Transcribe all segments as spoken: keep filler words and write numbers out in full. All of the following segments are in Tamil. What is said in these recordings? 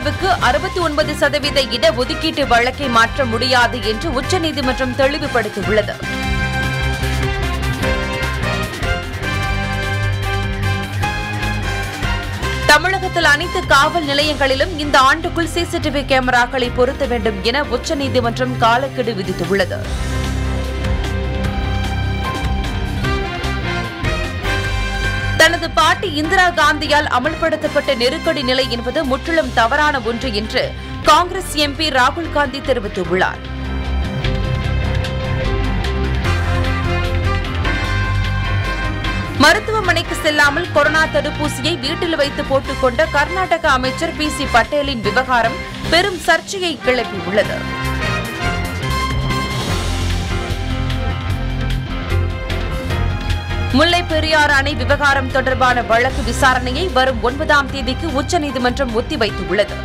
குழுவுக்கு அறுபத்தி ஒன்பது சதவீத இடஒதுக்கீட்டு வழக்கை மாற்ற முடியாது என்று உச்சநீதிமன்றம் தெளிவுபடுத்தியுள்ளது. தமிழகத்தில் அனைத்து காவல் நிலையங்களிலும் இந்த ஆண்டுக்குள் சிசிடிவி கேமராக்களை பொருத்த வேண்டும் என உச்சநீதிமன்றம் காலக்கெடு விதித்துள்ளது. தனது பாட்டி இந்திரா காந்தியால் அமல்படுத்தப்பட்ட நெருக்கடி நிலை என்பது முற்றிலும் தவறான ஒன்று என்று காங்கிரஸ் எம்பி ராகுல் காந்தி தெரிவித்துள்ளார். மருத்துவமனைக்கு செல்லாமல் கொரோனா தடுப்பூசியை வீட்டில் வைத்து போட்டுக் கொண்ட கர்நாடக அமைச்சர் பி சி பட்டேலின் விவகாரம் பெரும் சர்ச்சையை கிளப்பியுள்ளது. முல்லை பெரியாறு அணை விவகாரம் தொடர்பான வழக்கு விசாரணையை வரும் ஒன்பதாம் தேதிக்கு உச்சநீதிமன்றம் ஒத்திவைத்துள்ளது.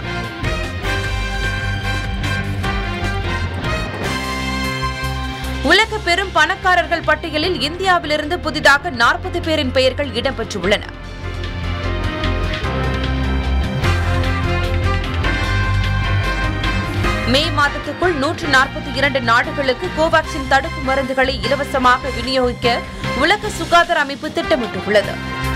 உலக பெரும் பணக்காரர்கள் பட்டியலில் இந்தியாவிலிருந்து புதிதாக நாற்பது பேரின் பெயர்கள் இடம்பெற்றுள்ளன. மே மாதத்துக்குள் நூற்று நாற்பத்தி இரண்டு நாடுகளுக்கு கோவாக்சின் தடுப்பு மருந்துகளை இலவசமாக விநியோகிக்க உலக சுகாதார அமைப்பு திட்டமிட்டுள்ளது.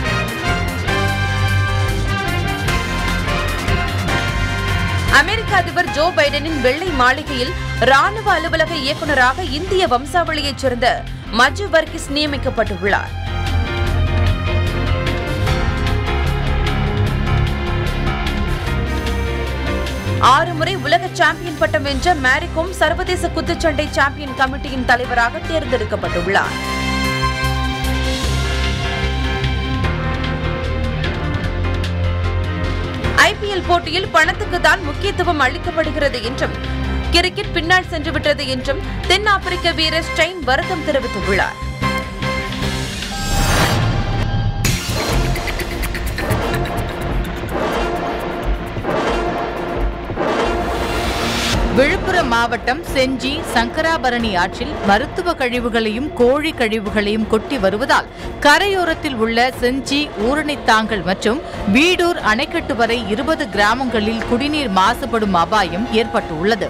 அமெரிக்க அதிபர் ஜோ பைடனின் வெள்ளை மாளிகையில் ராணுவ அலுவலக இயக்குநராக இந்திய வம்சாவளியைச் சேர்ந்த மஜு வர்கீஸ் நியமிக்கப்பட்டுள்ளார். ஆறு முறை உலக சாம்பியன் பட்டம் வென்ற மேரிகோம் சர்வதேச குத்துச்சண்டை சாம்பியன் கமிட்டியின் தலைவராக தேர்ந்தெடுக்கப்பட்டுள்ளார். ஐபிஎல் போட்டியில் பணத்துக்கு தான் முக்கியத்துவம் அளிக்கப்படுகிறது என்றும் கிரிக்கெட் பின்னால் சென்றுவிட்டது என்றும் தென்னாப்பிரிக்க வீரர் ஸ்டெயின் வருத்தம் தெரிவித்துள்ளார். விழுப்புரம் மாவட்டம் செஞ்சி சங்கராபரணி ஆற்றில் மருத்துவ கழிவுகளையும் கோழி கழிவுகளையும் கொட்டி வருவதால் கரையோரத்தில் உள்ள செஞ்சி ஊரணித்தாங்கல் மற்றும் வீடூர் அணைக்கட்டு வரை இருபது கிராமங்களில் குடிநீர் மாசுபடும் அபாயம் ஏற்பட்டுள்ளது.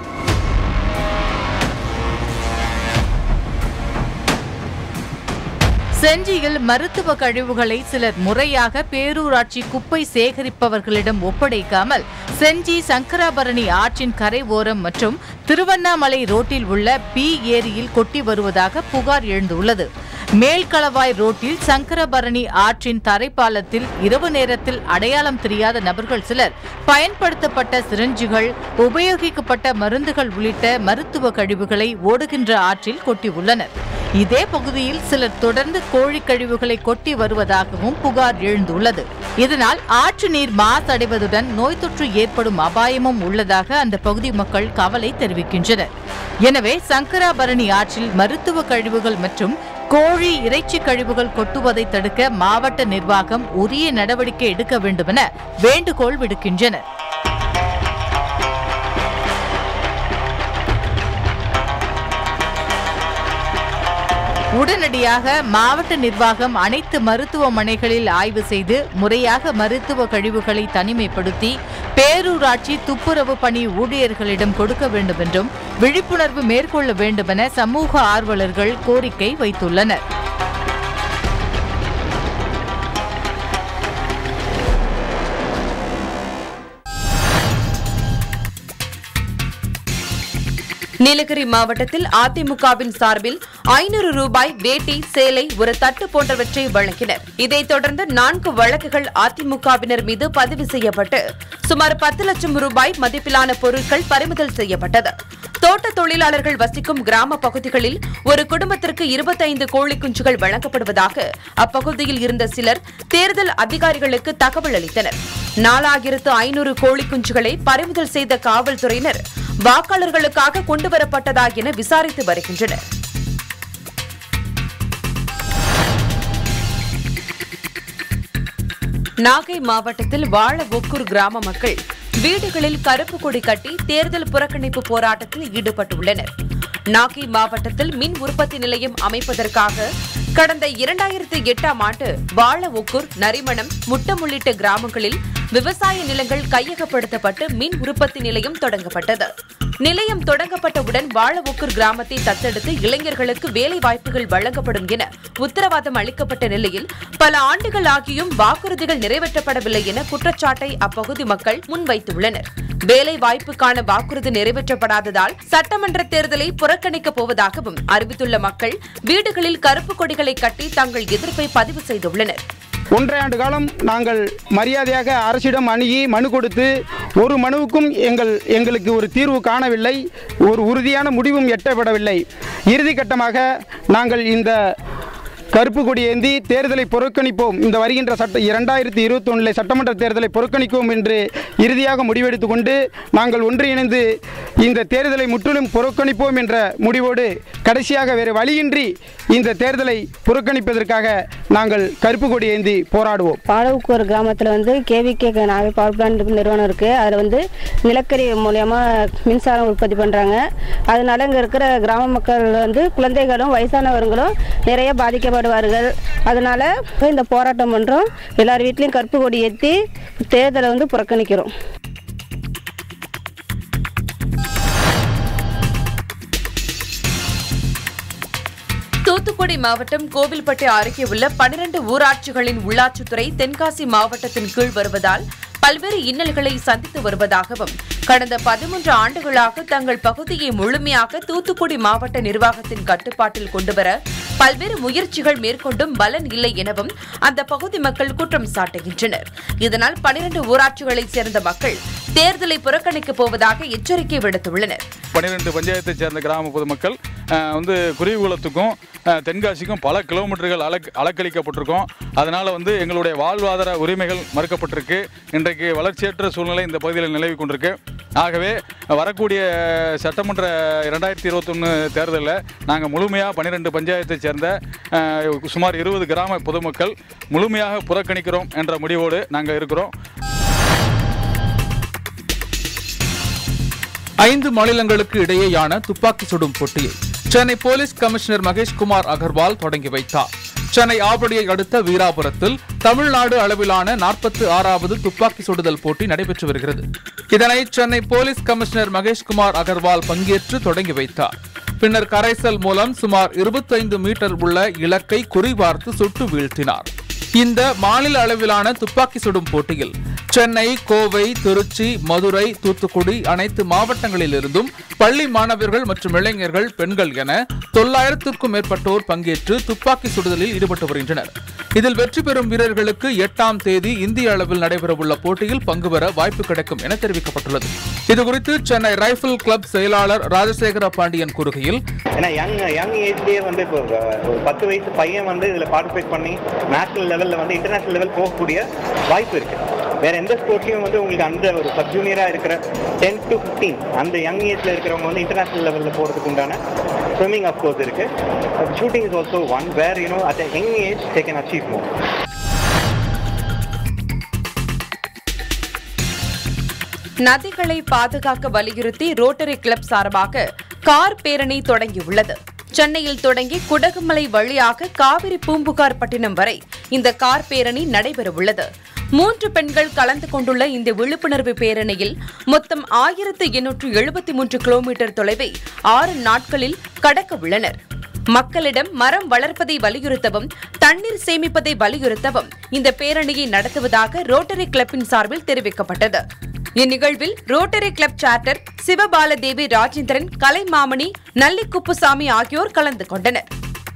செஞ்சியில் மருத்துவ கழிவுகளை சிலர் முறையாக பேரூராட்சி குப்பை சேகரிப்பவர்களிடம் ஒப்படைக்காமல் செஞ்சி சங்கராபரணி ஆற்றின் கரை ஓரம் மற்றும் திருவண்ணாமலை ரோட்டில் உள்ள பி ஏரியில் கொட்டி வருவதாக புகார் எழுந்துள்ளது. மேல்களவாய் ரோட்டில் சங்கரபரணி ஆற்றின் தரைப்பாலத்தில் இரவு நேரத்தில் அடையாளம் தெரியாத நபர்கள் சிலர் பயன்படுத்தப்பட்ட சிரஞ்சுகள், உபயோகிக்கப்பட்ட மருந்துகள் உள்ளிட்ட மருத்துவ கழிவுகளை ஓடுகின்ற ஆற்றில் கொட்டியுள்ளனர். இதே பகுதியில் சிலர் தொடர்ந்து கோழி கழிவுகளை கொட்டி வருவதாகவும் புகார் எழுந்துள்ளது. இதனால் ஆற்று நீர் மாசடைவதுடன் நோய் தொற்று ஏற்படும் அபாயமும் உள்ளதாக அந்த பகுதி மக்கள் கவலை தெரிவிக்கின்றனர். எனவே சங்கராபரணி ஆற்றில் மருத்துவ கழிவுகள் மற்றும் கோழி இறைச்சி கழிவுகள் கொட்டுவதை தடுக்க மாவட்ட நிர்வாகம் உரிய நடவடிக்கை எடுக்க வேண்டுமென வேண்டுகோள் விடுக்கின்றனர். உடனடியாக மாவட்ட நிர்வாகம் அனைத்து மருத்துவமனைகளில் ஆய்வு செய்து முறையாக மருத்துவ கழிவுகளை தனிமைப்படுத்தி பேரூராட்சி துப்புரவு பணி ஊழியர்களிடம் கொடுக்க வேண்டும் என்றும் விழிப்புணர்வு மேற்கொள்ள வேண்டுமென சமூக ஆர்வலர்கள் கோரிக்கை வைத்துள்ளனர். நீலகிரி மாவட்டத்தில் அதிமுகவின் சார்பில் ஐநூறு ரூபாய் வேட்டி, சேலை, ஒரு தட்டு போன்றவற்றை வழங்கினர். இதைத் தொடர்ந்து நான்கு வழக்குகள் அதிமுகவினர் மீது பதிவு செய்யப்பட்டு சுமார் பத்து லட்சம் ரூபாய் மதிப்பிலான பொருட்கள் பறிமுதல் செய்யப்பட்டது. தோட்ட தொழிலாளர்கள் வசிக்கும் கிராம பகுதிகளில் ஒரு குடும்பத்திற்கு இருபத்தைந்து கோழி குஞ்சுகள் வழங்கப்படுவதாக அப்பகுதியில் இருந்த சிலர் தேர்தல் அதிகாரிகளுக்கு தகவல் அளித்தனர். நாலாயிரத்து ஐநூறு கோழி குஞ்சுகளை பறிமுதல் செய்த காவல்துறையினர் வாக்காளர்களுக்காக கொண்டுவரப்பட்டதா என விசாரித்து வருகின்றனர். நாகை மாவட்டத்தில் வாழ ஒக்கூர் கிராம மக்கள் வீடுகளில் கருப்பு கொடி கட்டி தேர்தல் புறக்கணிப்பு போராட்டத்தில் ஈடுபட்டுள்ளனர். நாகை மாவட்டத்தில் மின் உற்பத்தி நிலையம் அமைப்பதற்காக கடந்த இரண்டாயிரத்தி எட்டாம் ஆண்டு வாழவொக்கூர், நரிமணம், முட்டம் உள்ளிட்ட கிராமங்களில் விவசாய நிலங்கள் கையகப்படுத்தப்பட்டு மின் உற்பத்தி நிலையம் தொடங்கப்பட்டது. நிலையம் தொடங்கப்பட்டவுடன் வாழவொக்கூர் கிராமத்தை தத்தெடுத்து இளைஞர்களுக்கு வேலை வாய்ப்புகள் வழங்கப்படும் என உத்தரவாதம் அளிக்கப்பட்ட நிலையில் பல ஆண்டுகள் ஆகியும் வாக்குறுதிகள் நிறைவேற்றப்படவில்லை என குற்றச்சாட்டை அப்பகுதி மக்கள் முன்வைத்துள்ளனர். வேலை வாய்ப்புக்கான வாக்குறுதி நிறைவேற்றப்படாததால் சட்டமன்ற தேர்தலை புறக்கணிக்கப் போவதாகவும் அறிவித்துள்ள மக்கள் வீடுகளில் கருப்பு கொடிகளை கட்டி தங்கள் எதிர்ப்பை பதிவு செய்துள்ளனர். ஒன்றரை ஆண்டு காலம் நாங்கள் மரியாதையாக அரசிடம் அணுகி மனு கொடுத்து ஒரு மனுவுக்கும் எங்கள் எங்களுக்கு ஒரு தீர்வு காணவில்லை, ஒரு உறுதியான முடிவும் எட்டப்படவில்லை. இறுதிக்கட்டமாக நாங்கள் இந்த கருப்பு கொடி ஏந்தி தேர்தலை புறக்கணிப்போம், இந்த வருகின்ற சட்ட இரண்டாயிரத்தி இருபத்தி ஒன்றில் சட்டமன்ற தேர்தலை புறக்கணிப்போம் என்று இறுதியாக முடிவெடுத்து கொண்டு நாங்கள் ஒன்றிணைந்து இந்த தேர்தலை முற்றிலும் புறக்கணிப்போம் என்ற முடிவோடு கடைசியாக வேறு வழியின்றி இந்த தேர்தலை புறக்கணிப்பதற்காக நாங்கள் கருப்பு கொடி ஏந்தி போராடுவோம். வாழவொக்கூர் கிராமத்தில் வந்து கேவிகே நாகை பவர் பிளான்ட் நிறுவனம் இருக்குது. அதில் வந்து நிலக்கரி மூலியமாக மின்சாரம் உற்பத்தி பண்ணுறாங்க. அதனால இங்கே இருக்கிற கிராம மக்கள் வந்து குழந்தைகளும் வயசானவர்களும் நிறைய பாதிக்கப்படுவார்கள். அதனால இந்த போராட்டம் பண்ணுறோம். எல்லார் வீட்லேயும் கருப்பு கொடி ஏற்றி தேர்தலை வந்து புறக்கணிக்கிறோம். தூத்துக்குடி மாவட்டம் கோவில்பட்டி அருகே உள்ள பனிரண்டு ஊராட்சிகளின் உள்ளாட்சித்துறை தென்காசி மாவட்டத்தின் கீழ் வருவதால் பல்வேறு இன்னல்களை சந்தித்து வருவதாகவும் கடந்த பதிமூன்று ஆண்டுகளாக தங்கள் பகுதியை முழுமையாக தூத்துக்குடி மாவட்ட நிர்வாகத்தின் கட்டுப்பாட்டில் கொண்டுவர பல்வேறு முயற்சிகள் மேற்கொண்டும் பலன் இல்லை எனவும் அந்த பகுதி மக்கள் குற்றம் சாட்டுகின்றனர். இதனால் பனிரண்டு ஊராட்சிகளைச் சேர்ந்த மக்கள் தேர்தலை புறக்கணிக்கப் போவதாக எச்சரிக்கை விடுத்துள்ளனர். பனிரெண்டு பஞ்சாயத்தைச் சேர்ந்த கிராம பொதுமக்கள் வந்து குருவிகுளத்துக்கும் தென்காசிக்கும் பல கிலோமீட்டர்கள் அலக் அலக்களிக்கப்பட்டிருக்கோம். அதனால் வந்து எங்களுடைய வாழ்வாதார உரிமைகள் மறுக்கப்பட்டிருக்கு. இன்றைக்கு வளர்ச்சியற்ற சூழ்நிலை இந்த பகுதியில் நிலவி கொண்டிருக்கு. ஆகவே வரக்கூடிய சட்டமன்ற இரண்டாயிரத்தி இருபத்தொன்று தேர்தலில் நாங்கள் முழுமையாக பன்னிரெண்டு பஞ்சாயத்தை சேர்ந்த சுமார் இருபது கிராம பொதுமக்கள் முழுமையாக புறக்கணிக்கிறோம் என்ற முடிவோடு நாங்கள் இருக்கிறோம். ஐந்து மாநிலங்களுக்கு இடையேயான துப்பாக்கி சுடும் போட்டியை சென்னை போலீஸ் கமிஷனர் மகேஷ்குமார் அகர்வால் தொடங்கி வைத்தார். சென்னை ஆவடியை அடுத்த வீராபுரத்தில் தமிழ்நாடு அளவிலான நாற்பத்தி ஆறாவது துப்பாக்கி சுடுதல் போட்டி நடைபெற்று வருகிறது. இதனை சென்னை போலீஸ் கமிஷனர் மகேஷ்குமார் அகர்வால் பங்கேற்று தொடங்கி வைத்தார். பின்னர் கரைசல் மூலம் சுமார் இருபத்தைந்து மீட்டர் உள்ள இலக்கை குறிபார்த்து சுட்டு வீழ்த்தினார். இந்த மாநில அளவிலான துப்பாக்கி சுடும் போட்டியில் சென்னை, கோவை, திருச்சி, மதுரை, தூத்துக்குடி அனைத்து மாவட்டங்களிலிருந்தும் பள்ளி மாணவர்கள் மற்றும் இளைஞர்கள், பெண்கள் என தொள்ளாயிரத்துக்கும் மேற்பட்டோர் பங்கேற்று துப்பாக்கி சுடுதலில் ஈடுபட்டு வருகின்றனர். இதில் வெற்றி பெறும் வீரர்களுக்கு எட்டாம் தேதி இந்திய அளவில் நடைபெறவுள்ள போட்டியில் பங்கு பெற வாய்ப்பு கிடைக்கும் என தெரிவிக்கப்பட்டுள்ளது. இதுகுறித்து சென்னை ரைபிள் கிளப் செயலாளர் ராஜசேகர பாண்டியன் கூறுகையில், பத்து வயசு பையன் வந்து இதுல பார்ட்டிசிபேட் பண்ணி நேஷனல் லெவல்ல வந்து இன்டர்நேஷனல் லெவல் போகக்கூடிய வாய்ப்பு இருக்கு. வேற எந்த ஸ்போர்ட்லயும் வந்து உங்களுக்கு அந்த ஒரு சப் ஜூனியரா இருக்கிற டென் டு பிப்டீன் அந்த யங் ஏஜ்ல இருக்கிறவங்க வந்து இன்டர்நேஷனல் லெவல்ல போறதுக்கு உண்டான ஸ்விம்மிங் ஆஃப் கோர்ஸ் இருக்கு. Shooting is also one where you know at a young age they can achieve more. நதிகளை பாதுகாக்க வலியுறுத்தி ரோட்டரி கிளப் சார்பாக கார் பேரணி தொடங்கியுள்ளது. சென்னையில் தொடங்கி குடகுமலை வழியாக காவிரி பூம்புகார் பட்டினம் வரை இந்த கார் பேரணி நடைபெறவுள்ளது. மூன்று பெண்கள் கலந்து கொண்டுள்ள இந்த விழிப்புணர்வு பேரணியில் மொத்தம் ஆயிரத்து எண்ணூற்று எழுபத்தி மூன்று கிலோமீட்டர் தொலைவை ஆறு நாட்களில் கடக்க உள்ளனர். மக்களிடம் மரம் வளர்ப்பதை வலியுறுத்தவும் தண்ணீர் சேமிப்பதை வலியுறுத்தவும் இந்த பேரணியை நடத்துவதாக ரோட்டரி கிளப்பின் சார்பில் தெரிவிக்கப்பட்டது. இந்நிகழ்வில் rotary club charter Sivabaladevi Rajendran, Kalaimamani, Nalli Kuppusamy ஆகியோர் கலந்து கொண்டனர்.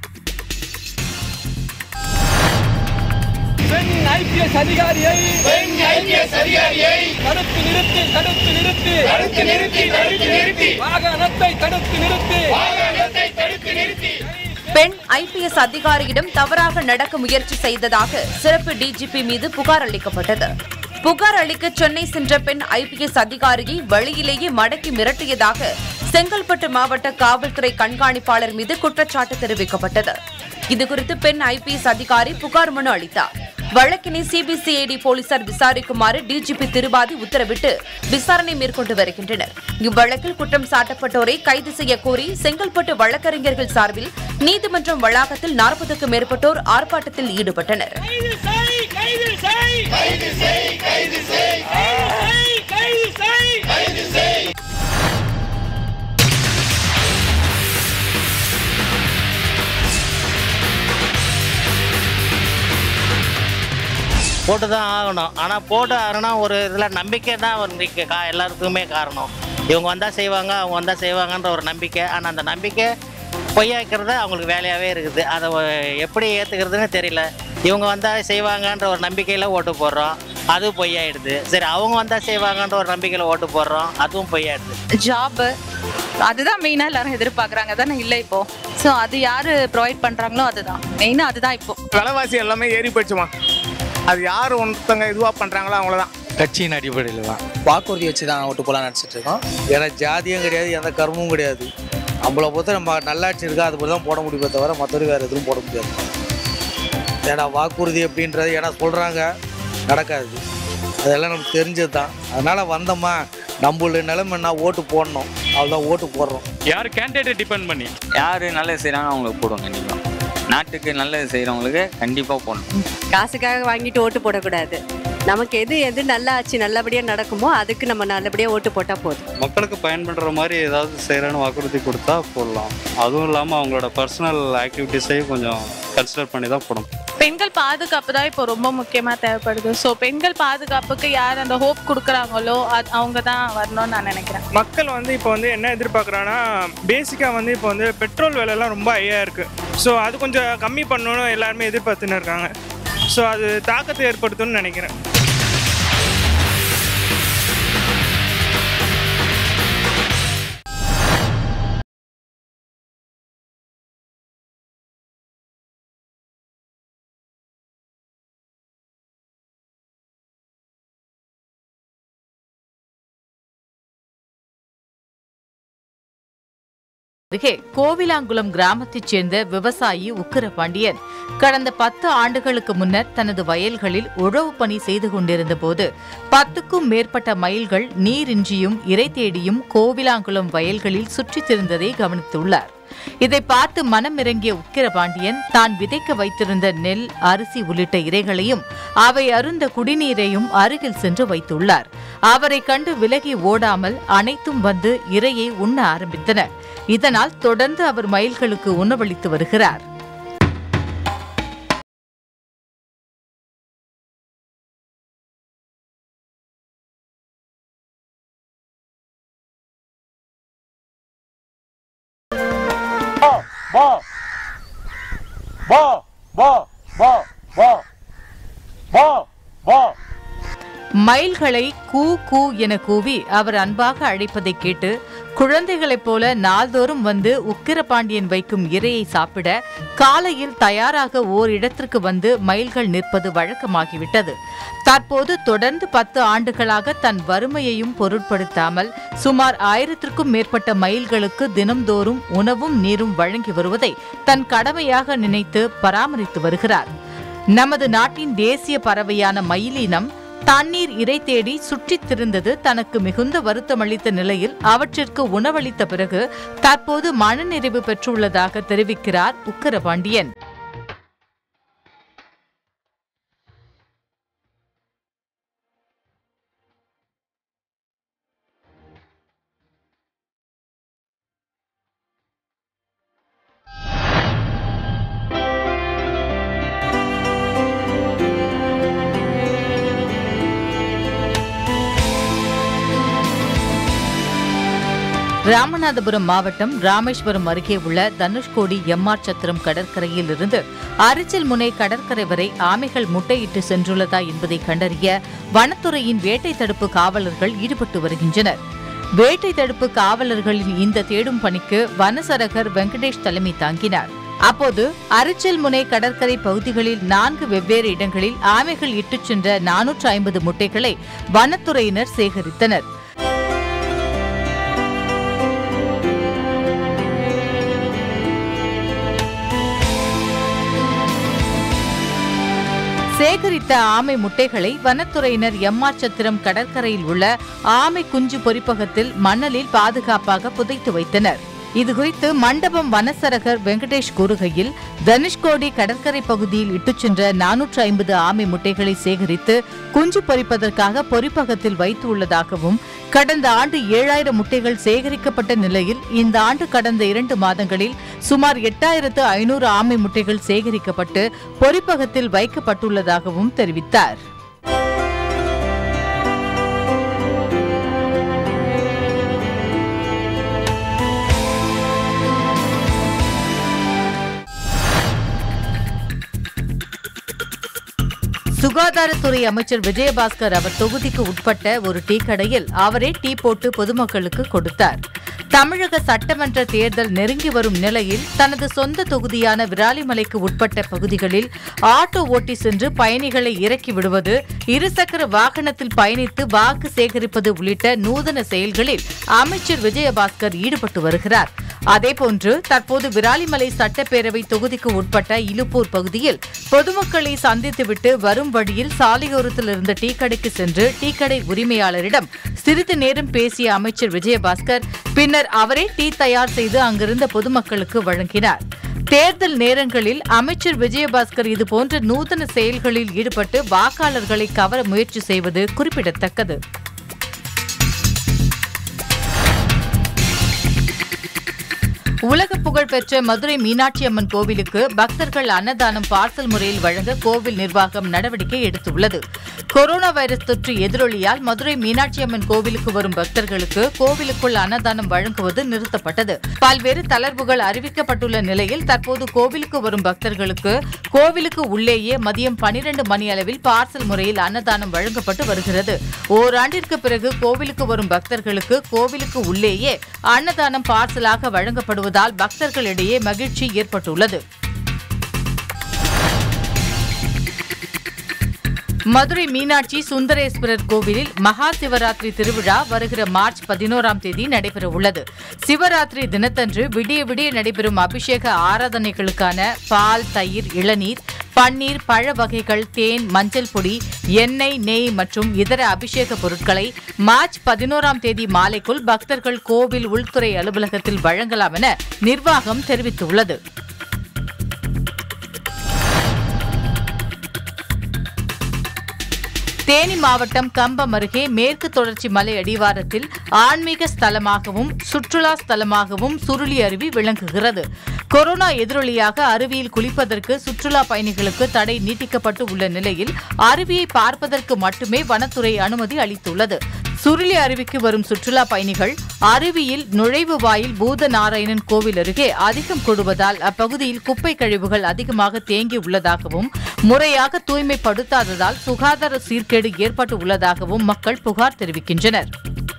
பெண் ஐபிஎஸ் அதிகாரியிடம் தவறாக நடக்க முயற்சி செய்ததாக சிறப்பு டிஜிபி மீது புகார் அளிக்கப்பட்டது. புகார் அளிக்க சென்னை சென்ற பெண் ஐபிஎஸ் அதிகாரியை வழியிலேயே மடக்கி மிரட்டியதாக செங்கல்பட்டு மாவட்ட காவல்துறை கண்காணிப்பாளர் மீது குற்றச்சாட்டு தெரிவிக்கப்பட்டது. இதுகுறித்து பெண் ஐபிஎஸ் அதிகாரி புகார் மனு அளித்தார். வழக்கினை சிபிசிஐடி போலீசார் விசாரிக்குமாறு டிஜிபி திருபாதி உத்தரவிட்டு விசாரணை மேற்கொண்டு வருகின்றனர். இவ்வழக்கில் குற்றம் சாட்டப்பட்டோரை கைது செய்ய கோரி செங்கல்பட்டு வழக்கறிஞர்கள் சார்பில் நீதிமன்றம் வளாகத்தில் நாற்பதுக்கும் மேற்பட்டோர் ஆர்ப்பாட்டத்தில் ஈடுபட்டனர். போட்டு தான் ஆகணும். ஆனால் போட்டு ஆகணும்னா ஒரு இதில் நம்பிக்கை தான் ஒரு கா எல்லாருக்குமே காரணம். இவங்க வந்தால் செய்வாங்க, அவங்க வந்தால் செய்வாங்கன்ற ஒரு நம்பிக்கை. ஆனால் அந்த நம்பிக்கை பொய்யாக்கிறது அவங்களுக்கு வேலையாகவே இருக்குது. அதை எப்படி ஏற்றுக்கிறதுன்னு தெரியல. இவங்க வந்தால் செய்வாங்கன்ற ஒரு நம்பிக்கையில் ஓட்டு போடுறோம், அதுவும் பொய்யாயிடுது. சரி, அவங்க வந்தால் செய்வாங்கன்ற ஒரு நம்பிக்கையில் ஓட்டு போடுறோம், அதுவும் பொய்யாயிடுது. ஜாபு அதுதான் மெயினாக எல்லாரும் எதிர்பார்க்குறாங்க தானே இல்லை இப்போ. ஸோ அது யார் ப்ரொவைட் பண்ணுறாங்களோ அதுதான் மெயினாக, அதுதான் இப்போ. விலைவாசி எல்லாமே ஏறி போயிடுச்சுமா. அது யார் ஒருத்தங்க இதுவாக பண்ணுறாங்களோ அவங்களதான். கட்சியின் அடிப்படையில் தான் வாக்குறுதி வச்சு தான் ஓட்டு போலாம் நினச்சிட்டு இருக்கோம். ஏன்னா ஜாதியும் கிடையாது, எந்த கர்மமும் கிடையாது. நம்மளை பொறுத்த நம்ம நல்லாட்சி இருக்கா அது போல தான் போட முடியுமே தவிர மற்றவரை வேறு எதுவும் போட முடியாது. ஏன்னா வாக்குறுதி அப்படின்றது ஏன்னா சொல்கிறாங்க நடக்காது, அதெல்லாம் நமக்கு தெரிஞ்சது தான். அதனால் வந்தோமா நம்மளுடைய நிலைமைன்னா ஓட்டு போடணும், அவ்வளோதான் ஓட்டு போடுறோம். யார் கேண்டிடேட்டை டிபெண்ட் பண்ணி யார் நல்லது செய்கிறாங்க அவங்களுக்கு போடுவோம். கண்டிப்பாக நாட்டுக்கு நல்லது செய்கிறவங்களுக்கு கண்டிப்பாக போடணும். காசுக்காக வாங்கிட்டு ஓட்டு போடக்கூடாது. நமக்கு எது எது நல்லா ஆச்சு நல்லபடியாக நடக்குமோ அதுக்கு நம்ம நல்லபடியாக ஓட்டு போட்டால் போதும். மக்களுக்கு பயன்படுற மாதிரி ஏதாவது செய்கிறேன்னு வாக்குறுதி கொடுத்தா போடலாம். அதுவும் இல்லாமல் அவங்களோட பர்சனல் ஆக்டிவிட்டீஸையும் கொஞ்சம் கன்சிடர் பண்ணி தான் போடணும். பெண்கள் பாதுகாப்பு தான் இப்போ ரொம்ப முக்கியமாக தேவைப்படுது. ஸோ பெண்கள் பாதுகாப்புக்கு யார் அந்த ஹோப் கொடுக்குறாங்களோ அது அவங்க தான் வரணும்னு நான் நினைக்கிறேன். மக்கள் வந்து இப்போ வந்து என்ன எதிர்பார்க்குறாங்கன்னா, பேசிக்காக வந்து இப்போ வந்து பெட்ரோல் விலைலாம் ரொம்ப ஹையாக இருக்குது. ஸோ அது கொஞ்சம் கம்மி பண்ணணும்னு எல்லாருமே எதிர்பார்த்துன்னு இருக்காங்க. ஸோ அது தாக்கத்தை ஏற்படுத்தும்னு நினைக்கிறேன். அருகே கோவிலாங்குளம் கிராமத்தைச் சேர்ந்த விவசாயி உக்கிரபாண்டியன் கடந்த பத்து ஆண்டுகளுக்கு முன்னர் தனது வயல்களில் உழவு பணி செய்து கொண்டிருந்த போது பத்துக்கும் மேற்பட்ட மயில்கள் நீரின்றியும் இரை தேடியும் கோவிலாங்குளம் வயல்களில் சுற்றித் திரிந்ததை கவனித்துள்ளார். இதை பார்த்து மனமிறங்கிய உக்கிரபாண்டியன் தான் விதைக்க வைத்திருந்த நெல், அரிசி உள்ளிட்ட இரைகளையும் அவை அருந்த குடிநீரையும் அருகில் சென்று வைத்துள்ளார். அவரை கண்டு விலகி ஓடாமல் அனைத்தும் வந்து இரையை உண்ண ஆரம்பித்தன. இதனால் தொடர்ந்து அவர் மயில்களுக்கு உணவளித்து வருகிறார். மயில்களை கூ கூ என கூவி அவர் அன்பாக அழைப்பதை கேட்டு குழந்தைகளைப் போல நாள்தோறும் வந்து உக்கிரபாண்டியன் வைக்கும் இரையை சாப்பிட காலையில் தயாராக ஓர் இடத்திற்கு வந்து மயில்கள் நிற்பது வழக்கமாகிவிட்டது. தற்போது தொடர்ந்து பத்து ஆண்டுகளாக தன் வறுமையையும் பொருட்படுத்தாமல் சுமார் ஆயிரத்திற்கும் மேற்பட்ட மயில்களுக்கு தினம்தோறும் உணவும் நீரும் வழங்கி வருவதை தன் கடமையாக நினைத்து பராமரித்து வருகிறார். நமது நாட்டின் தேசிய பறவையான மயிலினம் தண்ணீர் இரை தேடி சுற்றித் திரிந்தது தனக்கு மிகுந்த வருத்தமளித்த நிலையில் அவற்றிற்கு உணவளித்த பிறகு தற்போது மனநிறைவு பெற்றுள்ளதாக தெரிவிக்கிறார் உக்கிரபாண்டியன். ராமநாதபுரம் மாவட்டம் ராமேஸ்வரம் அருகே உள்ள தனுஷ்கோடி எம்ஆர் சத்திரம் கடற்கரையில் இருந்து அரிச்சல் முனை கடற்கரை வரை ஆமைகள் முட்டையிட்டு சென்றுள்ளதா என்பதை கண்டறிய வனத்துறையின் வேட்டை தடுப்பு காவலர்கள் ஈடுபட்டு வருகின்றனர். வேட்டை தடுப்பு காவலர்களின் இந்த தேடும் பணிக்கு வனசரகர் வெங்கடேஷ் தலைமை தாங்கினார். அப்போது அரிச்சல் முனை கடற்கரை பகுதிகளில் நான்கு வெவ்வேறு இடங்களில் ஆமைகள் இட்டுச் சென்ற நானூற்று ஐம்பது முட்டைகளை வனத்துறையினர் சேகரித்தனர். சேகரிக்கப்பட்ட சேகரித்த ஆமை முட்டைகளை வனத்துறையினர் எம்மாச்சத்திரம் கடற்கரையில் உள்ள ஆமை குஞ்சு பொறிப்பகத்தில் மணலில் பாதுகாப்பாக புதைத்து வைத்தனர். இதுகுறித்து மண்டபம் வனசரகர் வெங்கடேஷ் கூறுகையில், தனுஷ்கோடி கடற்கரை பகுதியில் இட்டுச் சென்ற நானூற்று ஐம்பது ஆமை முட்டைகளை சேகரித்து குஞ்சு பொறிப்பதற்காக பொறிப்பகத்தில் வைத்துள்ளதாகவும், கடந்த ஆண்டு ஏழாயிரம் முட்டைகள் சேகரிக்கப்பட்ட நிலையில் இந்த ஆண்டு கடந்த இரண்டு மாதங்களில் சுமார் எட்டாயிரத்து ஐநூறு ஆமை முட்டைகள் சேகரிக்கப்பட்டு பொறிப்பகத்தில் வைக்கப்பட்டுள்ளதாகவும் தெரிவித்தார். சுகாதாரத்துறை அமைச்சர் விஜயபாஸ்கர் அவர் தொகுதிக்கு உட்பட்ட ஒரு டீ கடையில் அவரே டீ போட்டு பொதுமக்களுக்கு கொடுத்தார். தமிழக சட்டமன்ற தேர்தல் நெருங்கி வரும் நிலையில் தனது சொந்த தொகுதியான விராலிமலைக்கு உட்பட்ட பகுதிகளில் ஆட்டோ ஓட்டி சென்று பயணிகளை இறக்கி விடுவது, இருசக்கர வாகனத்தில் பயணித்து வாக்கு சேகரிப்பது உள்ளிட்ட நூதன செயல்களில் அமைச்சர் விஜயபாஸ்கர் ஈடுபட்டு வருகிறார். அதேபோன்று தற்போது விராலிமலை சட்டப்பேரவை தொகுதிக்கு உட்பட்ட இலுப்பூர் பகுதியில் பொதுமக்களை சந்தித்துவிட்டு வரும் வழியில் சாலையோரத்தில் இருந்த டீ கடைக்கு சென்று டீ கடை உரிமையாளரிடம் சிறிது நேரம் பேசிய அமைச்சர் விஜயபாஸ்கர் பின்னர் அவரே டீ தயார் செய்து அங்கிருந்த பொதுமக்களுக்கு வழங்கினார். தேர்தல் நேரங்களில் அமைச்சர் விஜயபாஸ்கர் இதுபோன்ற நூதன செயல்களில் ஈடுபட்டு வாக்காளர்களை கவர முயற்சி செய்வது குறிப்பிடத்தக்கது. உலக புகழ்பெற்ற மதுரை மீனாட்சி அம்மன் கோவிலுக்கு பக்தர்கள் அன்னதானம் பார்சல் முறையில் வழங்க கோவில் நிர்வாகம் நடவடிக்கை எடுத்துள்ளது. கொரோனா வைரஸ் தொற்று எதிரொலியால் மதுரை மீனாட்சி அம்மன் கோவிலுக்கு வரும் பக்தர்களுக்கு கோவிலுக்குள் அன்னதானம் வழங்குவது நிறுத்தப்பட்டது. பல்வேறு தளர்வுகள் அறிவிக்கப்பட்டுள்ள நிலையில் தற்போது கோவிலுக்கு வரும் பக்தர்களுக்கு கோவிலுக்கு உள்ளேயே மதியம் பனிரெண்டு மணி அளவில் பார்சல் முறையில் அன்னதானம் வழங்கப்பட்டு வருகிறது. ஓராண்டிற்கு பிறகு கோவிலுக்கு வரும் பக்தர்களுக்கு கோவிலுக்கு உள்ளேயே அன்னதானம் பார்சலாக வழங்கப்படுவது பக்தர்களிடையே மகிழ்ச்சி ஏற்பட்டுள்ளது. மதுரை மீனாட்சி சுந்தரேஸ்வரர் கோவிலில் மகா சிவராத்திரி திருவிழா வருகிற மார்ச் பதினோராம் தேதி நடைபெற உள்ளது. சிவராத்திரி தினத்தன்று விடிய விடிய நடைபெறும் அபிஷேக ஆராதனைகளுக்கான பால், தயிர், இளநீர், பன்னீர், பழ வகைகள், தேன், மஞ்சள் பொடி, எண்ணெய், நெய் மற்றும் இதர அபிஷேக பொருட்களை மார்ச் பதினோராம் தேதி மாலைக்குள் பக்தர்கள் கோவில் உள்துறை அலுவலகத்தில் வழங்கலாம் என நிர்வாகம் தெரிவித்துள்ளது. தேனி மாவட்டம் கம்பம் அருகே மேற்கு தொடர்ச்சி மலை அடிவாரத்தில் ஆன்மீக ஸ்தலமாகவும் சுற்றுலா ஸ்தலமாகவும் சுருளி அருவி விளங்குகிறது. கொரோனா எதிரொலியாக அருவியில் குளிப்பதற்கு சுற்றுலா பயணிகளுக்கு தடை நீட்டிக்கப்பட்டு உள்ள நிலையில் அருவியை பார்ப்பதற்கு மட்டுமே வனத்துறை அனுமதி அளித்துள்ளது. சுருளி அருவிக்கு வரும் சுற்றுலா பயணிகள் அருவியில் நுழைவு வாயில் பூதநாராயணன் கோவில் அருகே அதிகம் கூடுவதால் அப்பகுதியில் குப்பை கழிவுகள் அதிகமாக தேங்கி உள்ளதாகவும், முறையாக தூய்மைப்படுத்தாததால் சுகாதார சீர்கேடு ஏற்பட்டு உள்ளதாகவும் மக்கள் புகார் தெரிவிக்கின்றனர்.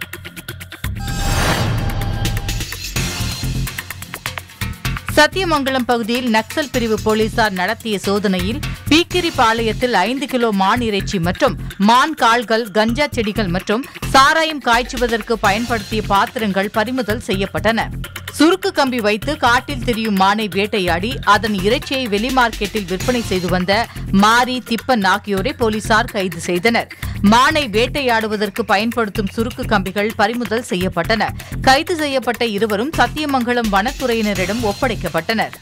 சத்தியமங்கலம் பகுதியில் நக்சல் பிரிவு போலீசார் நடத்திய சோதனையில் பீக்கிரிபாளையத்தில் ஐந்து கிலோ மான் இறைச்சி மற்றும் மான் கால்கள், கஞ்சா செடிகள் மற்றும் சாராயம் காய்ச்சுவதற்கு பயன்படுத்திய பாத்திரங்கள் பறிமுதல் செய்யப்பட்டன. சுருக்கு கம்பி வைத்து காட்டில் திரியும் மானை வேட்டையாடி அதன் இறைச்சியை வெளி மார்க்கெட்டில் விற்பனை செய்து வந்த மாரி, திப்பன் ஆகியோரை போலீசார் கைது செய்தனர். மானை வேட்டையாடுவதற்கு பயன்படுத்தும் சுருக்கு கம்பிகள் பறிமுதல் செய்யப்பட்டன. கைது செய்யப்பட்ட இருவரும் சத்தியமங்கலம் வனத்துறையினரிடம் ஒப்படைக்கப்பட்டனர்.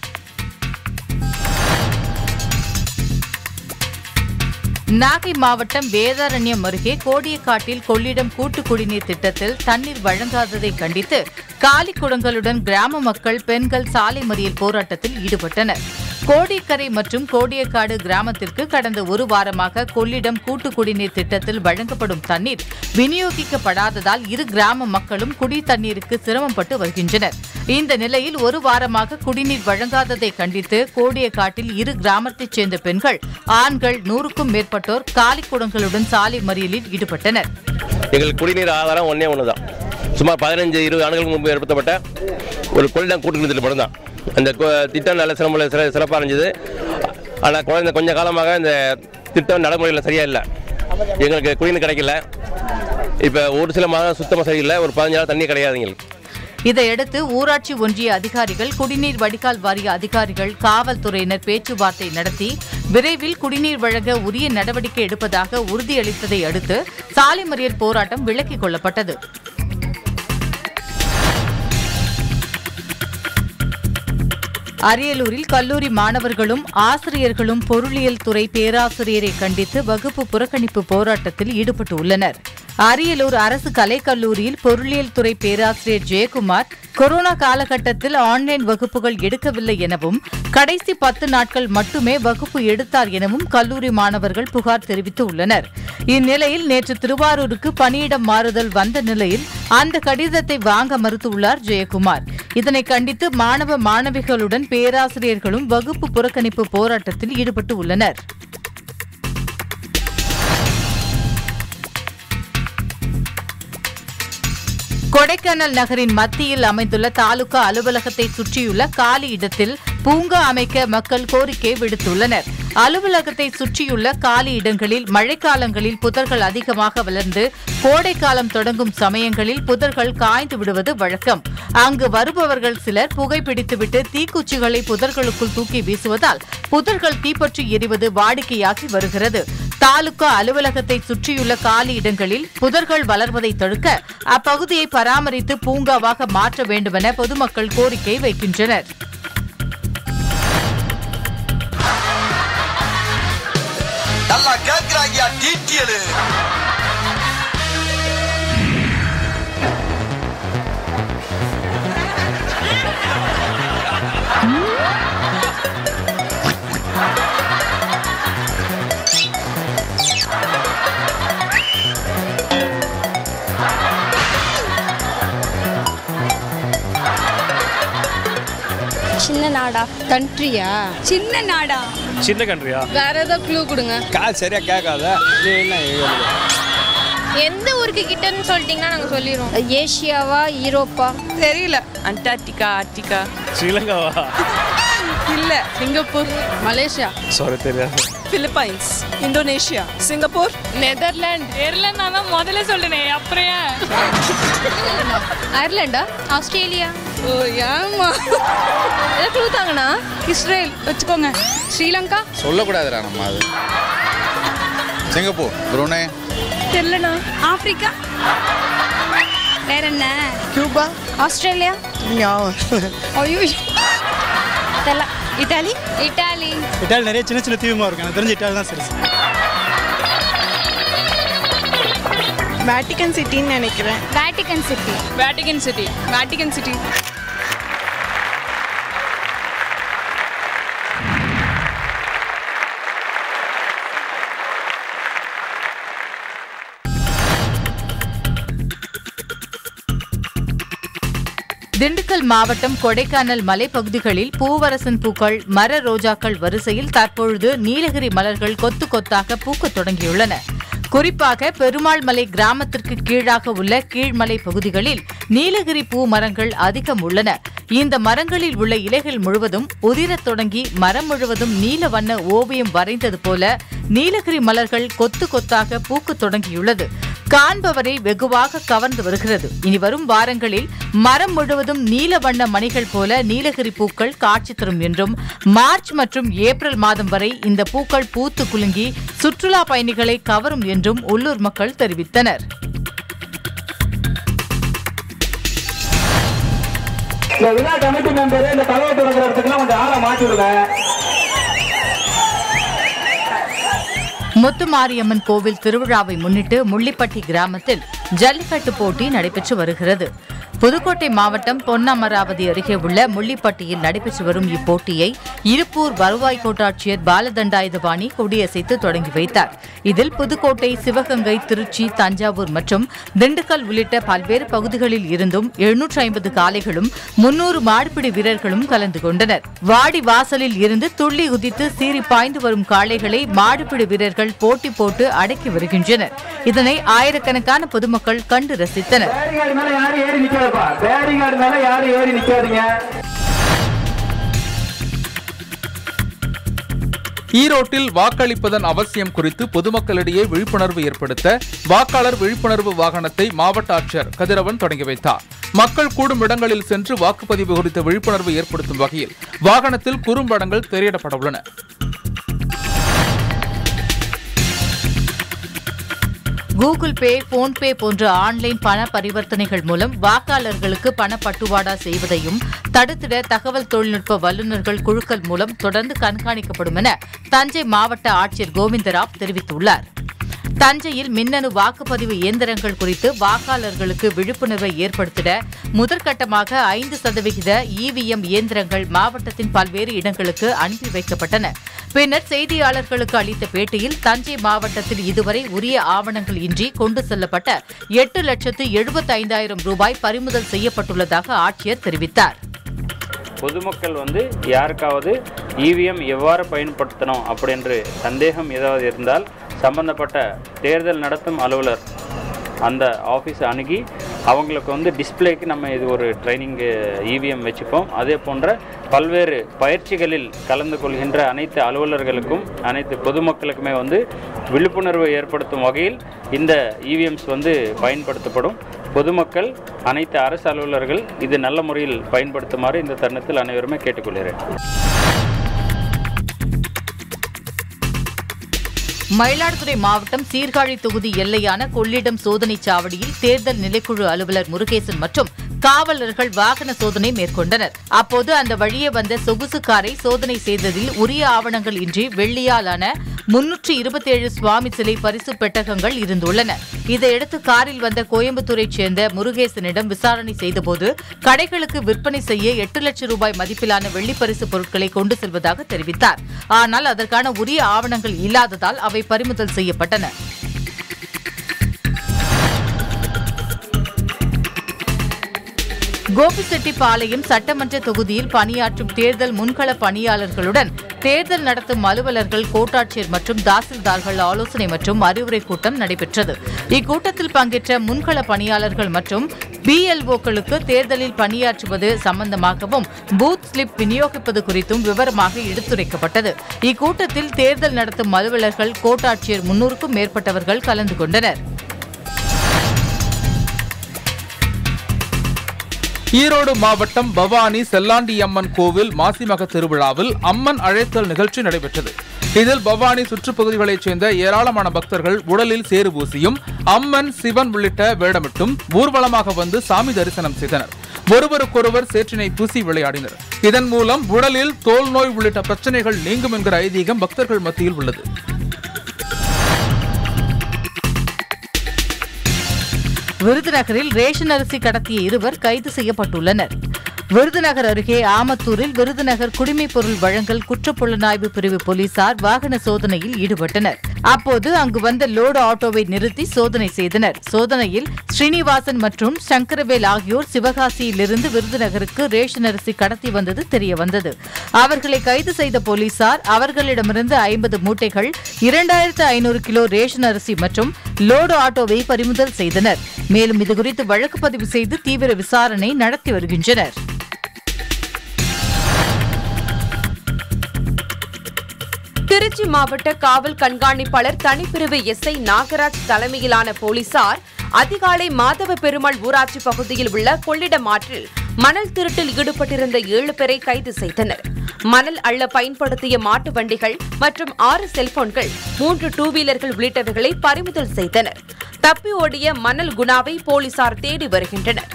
நாகை மாவட்டம் வேதாரண்யம் அருகே கோடியக்காட்டில் கொள்ளிடம் கூட்டு குடிநீர் திட்டத்தில் தண்ணீர் வழங்காததை கண்டித்து காலி குடங்களுடன் கிராம மக்கள், பெண்கள் சாலை மறியல் போராட்டத்தில் ஈடுபட்டனர். கோடியக்கரை மற்றும் கோடியக்காடு கிராமத்திற்கு கடந்த ஒரு வாரமாக கொள்ளிடம் கூட்டு குடிநீர் திட்டத்தில் வழங்கப்படும் தண்ணீர் விநியோகிக்கப்படாததால் இரு கிராம மக்களும் குடி தண்ணீருக்கு சிரமப்பட்டு வருகின்றனர். இந்த நிலையில் ஒரு வாரமாக குடிநீர் வழங்காததை கண்டித்து கோடியக்காட்டில் இரு கிராமத்தைச் சேர்ந்த பெண்கள், ஆண்கள் நூறுக்கும் மேற்பட்டோர் காலி குடங்களுடன் சாலை மறியலில் ஈடுபட்டனர். எங்கள் குடிநீர் ஆதாரம் ஒன்னே ஒன்றுதான். சுமார் பதினஞ்சு இருபது ஆண்டுகளுக்கு முன்பு ஏற்படுத்தப்பட்ட ஒரு கொள்ளிடம் கூட்டு குடிநீர் திட்டம் தான். அந்த திட்டம் நல்ல சிறப்பு சிறப்பாக இருந்தது. ஆனால் குழந்தை கொஞ்ச காலமாக இந்த திட்டம் நடைமுறையில் சரியா இல்லை. எங்களுக்கு குடிநீர் கிடைக்கல. இப்போ ஒரு சில மாதம் சுத்தமாக சரியில்லை. ஒரு பதினஞ்சு நாள் தண்ணி கிடையாது. எங்களுக்கு இதையடுத்து ஊராட்சி ஒன்றிய அதிகாரிகள், குடிநீர் வடிகால் வாரிய அதிகாரிகள், காவல்துறையினர் பேச்சுவார்த்தை நடத்தி விரைவில் குடிநீர் வழங்க உரிய நடவடிக்கை எடுப்பதாக உறுதியளித்ததை அடுத்து சாலை மறியல் போராட்டம் விலக்கிக் கொள்ளப்பட்டது. அரியலூரில் கல்லூரி மாணவர்களும் ஆசிரியர்களும் பொருளியல் துறை பேராசிரியரை கண்டித்து வகுப்பு புறக்கணிப்பு போராட்டத்தில் ஈடுபட்டுள்ளனர். அரியலூர் அரசு கலைக்கல்லூரியில் பொருளியல் துறை பேராசிரியர் ஜெயக்குமார் கொரோனா காலகட்டத்தில் ஆன்லைன் வகுப்புகள் எடுக்கவில்லை எனவும், கடைசி பத்து நாட்கள் மட்டுமே வகுப்பு எடுத்தார் எனவும் கல்லூரி மாணவர்கள் புகார் தெரிவித்துள்ளனர். இந்நிலையில் நேற்று திருவாரூருக்கு பணியிடம் மாறுதல் வந்த நிலையில் அந்த கடிதத்தை வாங்க மறுத்துள்ளார் ஜெயக்குமார். இதனை கண்டித்து மாணவ மாணவிகளுடன் பேராசிரியர்களும் வகுப்பு புறக்கணிப்பு போராட்டத்தில் ஈடுபட்டு உள்ளனர். கொடைக்கானல் நகரின் மத்தியில் அமைந்துள்ள தாலுகா அலுவலகத்தை சுற்றியுள்ள காலி இடத்தில் பூங்கா அமைக்க மக்கள் கோரிக்கை விடுத்துள்ளனர். அலுவலகத்தை சுற்றியுள்ள காலி இடங்களில் மழைக்காலங்களில் புதர்கள் அதிகமாக வளர்ந்து கோடைக்காலம் தொடங்கும் சமயங்களில் புதர்கள் காய்ந்து விடுவது வழக்கம். அங்கு வருபவர்கள் சிலர் புகைப்பிடித்துவிட்டு தீக்குச்சிகளை புதர்களுக்குள் தூக்கி வீசுவதால் புதர்கள் தீப்பற்றி எரிவது வாடிக்கையாகி வருகிறது. தாலுகா அலுவலகத்தை சுற்றியுள்ள காலி இடங்களில் புதர்கள் வளர்வதை தடுக்க அப்பகுதியை பராமரித்து பூங்காவாக மாற்ற வேண்டுமென பொதுமக்கள் கோரிக்கை வைக்கின்றனர். நல்லா கேக்குறாங்க டீட்டியல். சின்ன நாடா கண்ட்ரியா? சின்ன நாடா சின்ன கண்ட்ரியா? வேற ஏதாவது க்ளூ கொடுங்க. கால் சரியா கேட்காத. எந்த ஊருக்கு கிட்டன்னு சொல்லிட்டீங்கன்னா நாங்க சொல்லிடுவோம். ஏசியாவா யூரோப்பா? தெரியல. அண்டார்டிகா, ஆர்டிகா, ஸ்ரீலங்காவா? இல்ல சிங்கப்பூர், மலேசியா, சாரி தெரியாது. Philippines, Indonesia, Singapore, Netherlands. Netherlands நான் தான் முதல்ல சொல்றேன். அப்புறம் அயர்லாண்டா? ஆஸ்திரேலியா? ஓ ஏமா ஏதாவது க்ளூ தாங்கண்ணா. இஸ்ரேல் வச்சுக்கோங்க. ஸ்ரீலங்கா சொல்லக்கூடாதுடா நம்ம. அது சிங்கப்பூர், புரூனே தெரியலண்ணா. ஆப்பிரிக்கா வேற என்ன? Cuba, Australia. ஐயோ தெரியல. இட்டாலி? இட்டாலி இட்டாலி நிறைய சின்ன சின்ன தீவுமா இருக்கு. எனக்கு தெரிஞ்ச இட்டாலி தான் சரி. வேட்டிகன் சிட்டின்னு நினைக்கிறேன். Vatican city. Vatican city. Vatican city. Dindigul மாவட்டம் கொடைக்கானல் மலைப்பகுதிகளில் பூவரசன் பூக்கள், மர ரோஜாக்கள் வரிசையில் தற்பொழுது நீலகிரி மலர்கள் கொத்து கொத்தாக பூக்கத் தொடங்கியுள்ளன. குறிப்பாக பெருமாள் மலை கிராமத்திற்கு கீழாக உள்ள கீழ்மலை பகுதிகளில் நீலகிரி பூ மரங்கள் அதிகம் உள்ளன. இந்த மரங்களில் உள்ள இலைகள் முழுவதும் உதிரத் தொடங்கி மரம் முழுவதும் நீல வண்ண ஓவியம் வரைந்தது போல நீலகிரி மலர்கள் கொத்து கொத்தாக பூக்கத் தொடங்கியுள்ளது. காண்பவரை வெகுவாக கவர்ந்து வருகிறது. இனி வரும் வாரங்களில் மரம் முழுவதும் நீல வண்ண மணிகள் போல நீலகிரி பூக்கள் காட்சி தரும் என்றும், மார்ச் மற்றும் ஏப்ரல் மாதம் வரை இந்த பூக்கள் பூத்து குலுங்கி சுற்றுலா பயணிகளை கவரும் என்றும் உள்ளூர் மக்கள் தெரிவித்தனர். இந்த விழா கமிட்டி மெம்பர் இந்த கதவை திறக்கிற இடத்துக்குலாம் கொஞ்சம் ஆளை மாற்றி விடுங்க. முத்துமாரியம்மன் கோவில் திருவிழாவை முன்னிட்டு முள்ளிப்பட்டி கிராமத்தில் ஜல்லிக்கட்டு போட்டி நடைபெற்று வருகிறது. புதுக்கோட்டை மாவட்டம் பொன்னமராவதி அருகே உள்ள முள்ளிப்பட்டியில் நடைபெற்று வரும் இப்போட்டியை இருப்பூர் வருவாய் கோட்டாட்சியர் பாலதண்டாயுதபாணி கொடியசைத்து தொடங்கி வைத்தார். இதில் புதுக்கோட்டை, சிவகங்கை, திருச்சி, தஞ்சாவூர் மற்றும் திண்டுக்கல் உள்ளிட்ட பல்வேறு பகுதிகளில் இருந்தும் எழுநூற்று ஐம்பது காளைகளும் முன்னூறு மாடுபிடி வீரர்களும் கலந்து கொண்டனர். வாடி வாசலில் இருந்து துள்ளி குதித்து சீறி பாய்ந்து வரும் காளைகளை மாடுபிடி வீரர்கள் போட்டி போட்டு அடக்கி வருகின்றனர். இதனை ஆயிரக்கணக்கான பொதுமக்கள் கண்டு ரசித்தனர். பேரிகார்டு மேல யாரும் ஏறி நிக்காதீங்க. ஈரோட்டில் வாக்களிப்பதன் அவசியம் குறித்து பொதுமக்களிடையே விழிப்புணர்வு ஏற்படுத்த வாக்காளர் விழிப்புணர்வு வாகனத்தை மாவட்ட ஆட்சியர் கதிரவன் தொடங்கி வைத்தார். மக்கள் கூடும் இடங்களில் சென்று வாக்குப்பதிவு குறித்த விழிப்புணர்வு ஏற்படுத்தும் வகையில் வாகனத்தில் குறும்படங்கள் திரையிடப்பட உள்ளன. கூகுள் பே, போன்பே போன்ற ஆன்லைன் பண பரிவர்த்தனைகள் மூலம் வாக்காளர்களுக்கு பணப்பட்டுவாடா செய்வதையும் தடுத்திட தகவல் தொழில்நுட்ப வல்லுநர்கள் குழுக்கள் மூலம் தொடர்ந்து கண்காணிக்கப்படும் என தஞ்சை மாவட்ட ஆட்சியர் கோவிந்தராவ் தெரிவித்துள்ளார். தஞ்சையில் மின்னணு வாக்குப்பதிவு இயந்திரங்கள் குறித்து வாக்காளர்களுக்கு விழிப்புணர்வை ஏற்படுத்திட முதற்கட்டமாக ஐந்து சதவிகித இவிஎம் இயந்திரங்கள் மாவட்டத்தின் பல்வேறு இடங்களுக்கு அனுப்பி வைக்கப்பட்டன. பின்னர் செய்தியாளர்களுக்கு அளித்த பேட்டியில் தஞ்சை மாவட்டத்தில் இதுவரை உரிய ஆவணங்கள் இன்றி கொண்டு செல்லப்பட்ட எட்டு லட்சத்து எழுபத்தி ஐந்தாயிரம் ரூபாய் பறிமுதல் செய்யப்பட்டுள்ளதாக ஆட்சியர் தெரிவித்தார். பொதுமக்கள் வந்து யாருக்காவது இவிஎம் எவ்வாறு பயன்படுத்தணும் அப்படின்று சந்தேகம் ஏதாவது இருந்தால் சம்பந்தப்பட்ட தேர்தல் நடத்தும் அலுவலர் அந்த ஆஃபீஸ் அணுகி அவங்களுக்கு வந்து டிஸ்பிளேக்கு நம்ம இது ஒரு ட்ரைனிங் இவிஎம் வச்சுப்போம். அதே போன்ற பல்வேறு பயிற்சிகளில் கலந்து கொள்கின்ற அனைத்து அலுவலர்களுக்கும் அனைத்து பொதுமக்களுக்குமே வந்து விழிப்புணர்வு ஏற்படுத்தும் வகையில் இந்த இவிஎம்ஸ் வந்து பயன்படுத்தப்படும். பொதுமக்கள் அனைத்து அரசு அலுவலர்கள் இது நல்ல முறையில் பயன்படுத்துமாறு இந்த தருணத்தில் அனைவருமே கேட்டுக்கொள்கிறேன். மயிலாடுதுறை மாவட்டம் சீர்காழி தொகுதி எல்லையான கொள்ளிடம் சோதனைச் சாவடியில் தேர்தல் நிலைக்குழு அலுவலர் முருகேசன் மற்றும் காவலர்கள் வாகன சோதனை மேற்கொண்டனர். அப்போது அந்த வழியே வந்த சொகுசு காரை சோதனை செய்ததில் உரிய ஆவணங்கள் இன்றி வெள்ளியாலான முன்னூற்றி இருபத்தி ஏழு சுவாமி சிலை பரிசு பெட்டகங்கள் இருந்துள்ளன. இதையடுத்து காரில் வந்த கோயம்புத்தூரைச் சேர்ந்த முருகேசனிடம் விசாரணை செய்தபோது கடைகளுக்கு விற்பனை செய்ய எட்டு லட்சம் ரூபாய் மதிப்பிலான வெள்ளிப்பரிசு பொருட்களை கொண்டு செல்வதாக தெரிவித்தார். ஆனால் அதற்கான உரிய ஆவணங்கள் இல்லாததால் அவை பறிமுதல் செய்யப்பட்டன. கோபிச்செட்டிப்பாளையம் சட்டமன்ற தொகுதியில் பணியாற்றும் தேர்தல் முன்கள பணியாளர்களுடன் தேர்தல் நடத்தும் அலுவலர்கள், கோட்டாட்சியர் மற்றும் தாசில்தார்கள் ஆலோசனை மற்றும் அறிவுரை கூட்டம் நடைபெற்றது. இக்கூட்டத்தில் பங்கேற்ற முன்கள பணியாளர்கள் மற்றும் பிஎல்ஓக்களுக்கு தேர்தலில் பணியாற்றுவது சம்பந்தமாகவும் பூத் ஸ்லிப் விநியோகிப்பது குறித்தும் விவரமாக எடுத்துரைக்கப்பட்டது. இக்கூட்டத்தில் தேர்தல் நடத்தும் அலுவலர்கள், கோட்டாட்சியர் முன்னூறுக்கும் மேற்பட்டவர்கள் கலந்து கொண்டனர். ஈரோடு மாவட்டம் பவானி செல்லாண்டியம்மன் கோவில் மாசிமக திருவிழாவில் அம்மன் அழைத்தல் நிகழ்ச்சி நடைபெற்றது. இதில் பவானி சுற்றுப்பகுதிகளைச் சேர்ந்த ஏராளமான பக்தர்கள் உடலில் சேறு பூசியும் அம்மன், சிவன் உள்ளிட்ட வேடமிட்டும் ஊர்வலமாக வந்து சாமி தரிசனம் செய்தனர். ஒருவருக்கொருவர் சேற்றினை பூசி விளையாடினர். இதன் மூலம் உடலில் தோல் நோய் உள்ளிட்ட பிரச்சனைகள் நீங்கும் என்கிற ஐதீகம் பக்தர்கள் மத்தியில் உள்ளது. விருதுநகரில் ரேஷன் அரிசி கடத்திய இருவர் கைது செய்யப்பட்டுள்ளனர். விருதுநகர் அருகே ஆமத்தூரில் விருதுநகர் குடிமைப் பொருள் வழங்கல் குற்றப்புலனாய்வு பிரிவு போலீசார் வாகன சோதனையில் ஈடுபட்டனர். அப்போது அங்கு வந்த லோடு ஆட்டோவை நிறுத்தி சோதனை செய்தனர். சோதனையில் ஸ்ரீனிவாசன் மற்றும் சங்கரவேல் ஆகியோர் சிவகாசியிலிருந்து விருதுநகருக்கு ரேஷன் அரிசி கடத்தி வந்தது தெரியவந்தது. அவர்களை கைது செய்த போலீசார் அவர்களிடமிருந்து ஐம்பது மூட்டைகள், இரண்டாயிரத்து ஐநூறு கிலோ ரேஷன் அரிசி மற்றும் லோடு ஆட்டோவை பறிமுதல் செய்தனர். மேலும் இதுகுறித்து வழக்கு பதிவு செய்து தீவிர விசாரணை நடத்தி வருகின்றனர். திருச்சி மாவட்ட காவல் கண்காணிப்பாளர் தனிப்பிரிவு எஸ்ஐ நாகராஜ் தலைமையிலான போலீசார் அதிகாலை மாதவ பெருமாள் ஊராட்சி பகுதியில் உள்ள கொள்ளிடம் ஆற்றில் மணல் திருட்டில் ஈடுபட்டிருந்த ஏழு பேரை கைது செய்தனர். மணல் அள்ள பயன்படுத்திய மாட்டு வண்டிகள் மற்றும் ஆறு செல்போன்கள், மூன்று டூ வீலர்கள் உள்ளிட்டவைகளை பறிமுதல் செய்தனர். தப்பி ஓடிய மணல் குணாவை போலீசார் தேடி வருகின்றனர்.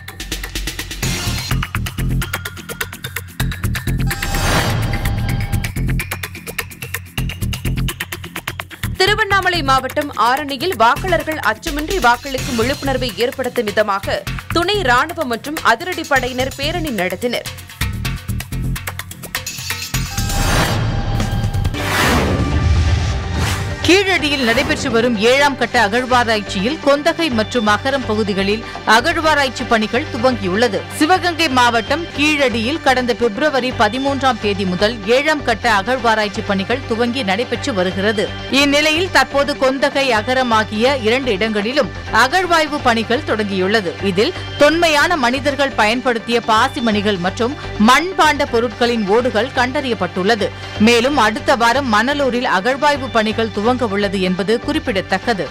திருவண்ணாமலை மாவட்டம் ஆரணியில் வாக்காளர்கள் அச்சமின்றி வாக்களிக்கும் விழிப்புணர்வை ஏற்படுத்தும் விதமாக துணை ராணுவம் மற்றும் அதிரடிப்படையினர் பேரணி நடத்தினர். கீழடியில் நடைபெற்று வரும் ஏழாம் கட்ட அகழ்வாராய்ச்சியில் கொந்தகை மற்றும் அகரம் பகுதிகளில் அகழ்வாராய்ச்சி பணிகள் துவங்கியுள்ளது. சிவகங்கை மாவட்டம் கீழடியில் கடந்த பிப்ரவரி பதிமூன்றாம் தேதி முதல் ஏழாம் கட்ட அகழ்வாராய்ச்சி பணிகள் துவங்கி நடைபெற்று வருகிறது. இந்நிலையில் தற்போது கொந்தகை, அகரம் ஆகிய இரண்டு இடங்களிலும் அகழ்வாய்வு பணிகள் தொடங்கியுள்ளது. இதில் தொன்மையான மனிதர்கள் பயன்படுத்திய பாசிமணிகள் மற்றும் மண்பாண்ட பொருட்களின் ஓடுகள் கண்டறியப்பட்டுள்ளது. மேலும் அடுத்த வாரம் மணலூரில் அகழ்வாய்வு பணிகள் துவங்க உள்ளது என்பது குறிப்பிடத்தக்கது.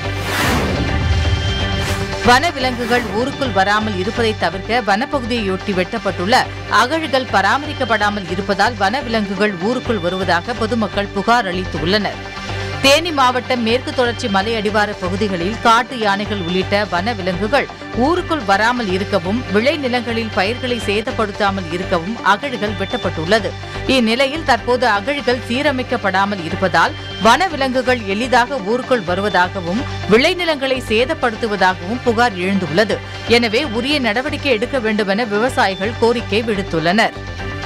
வனவிலங்குகள் ஊருக்குள் வராமல் இருப்பதை தவிர்க்க வனப்பகுதியையொட்டி வெட்டப்பட்டுள்ள அகழிகள் பராமரிக்கப்படாமல் இருப்பதால் வனவிலங்குகள் ஊருக்குள் வருவதாக பொதுமக்கள் புகார் அளித்துள்ளனர். தேனி மாவட்டம் மேற்கு தொடர்ச்சி மலை அடிவார பகுதிகளில் காட்டு யானைகள் உள்ளிட்ட வனவிலங்குகள் ஊருக்குள் வராமல் இருக்கவும், விளைநிலங்களில் பயிர்களை சேதப்படுத்தாமல் இருக்கவும் அகழிகள் வெட்டப்பட்டுள்ளது. இந்நிலையில் தற்போது அகழிகள் சீரமைக்கப்படாமல் இருப்பதால் வனவிலங்குகள் எளிதாக ஊருக்குள் வருவதாகவும், விளைநிலங்களை சேதப்படுத்துவதாகவும் புகார் எழுந்துள்ளது. எனவே உரிய நடவடிக்கை எடுக்க வேண்டும் என விவசாயிகள் கோரிக்கை விடுத்துள்ளனர்.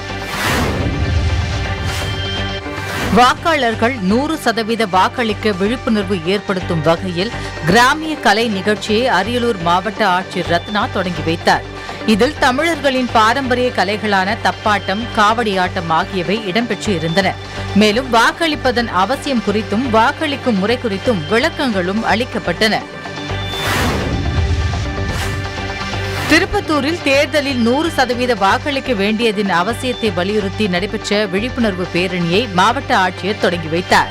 வாக்காளர்கள் நூறு சதவீத வாக்களிக்க விழிப்புணர்வு ஏற்படுத்தும் வகையில் கிராமிய கலை நிகழ்ச்சியை அரியலூர் மாவட்ட ஆட்சியர் ரத்னா தொடங்கி வைத்தார். இதில் தமிழர்களின் பாரம்பரிய கலைகளான தப்பாட்டம், காவடியாட்டம் ஆகியவை இடம்பெற்று இருந்தன. மேலும் வாக்களிப்பதன் அவசியம் குறித்தும் வாக்களிக்கும் முறை குறித்தும் விளக்கங்களும் அளிக்கப்பட்டன. திருப்பத்தூரில் தேர்தலில் நூறு சதவீத வாக்களிக்க வேண்டியதின் அவசியத்தை வலியுறுத்தி நடைபெற்ற விழிப்புணர்வு பேரணியை மாவட்ட ஆட்சியர் தொடங்கி வைத்தார்.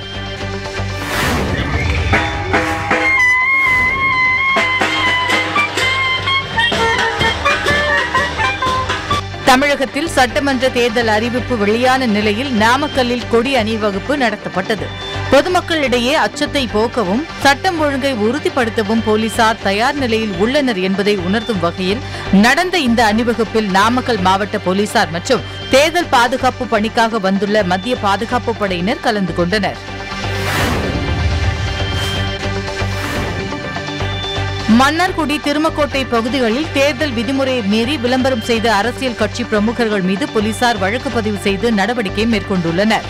தமிழகத்தில் சட்டமன்ற தேர்தல் அறிவிப்பு வெளியான நிலையில் நாமக்கல்லில் கொடி அணிவகுப்பு நடத்தப்பட்டது. பொதுமக்களிடையே அச்சத்தை போக்கவும், சட்டம் ஒழுங்கை உறுதிப்படுத்தவும் போலீசார் தயார் நிலையில் உள்ளனர் என்பதை உணர்த்தும் வகையில் நடந்த இந்த அணிவகுப்பில் நாமக்கல் மாவட்ட போலீசார் மற்றும் தேர்தல் பாதுகாப்பு பணிக்காக வந்துள்ள மத்திய பாதுகாப்பு படையினர் கலந்து கொண்டனர். மன்னார்குடி, திருமக்கோட்டை பகுதிகளில் தேர்தல் விதிமுறையை மீறி விளம்பரம் செய்த அரசியல் கட்சி பிரமுகர்கள் மீது போலீசார் வழக்கு பதிவு செய்து நடவடிக்கை மேற்கொண்டுள்ளனர்.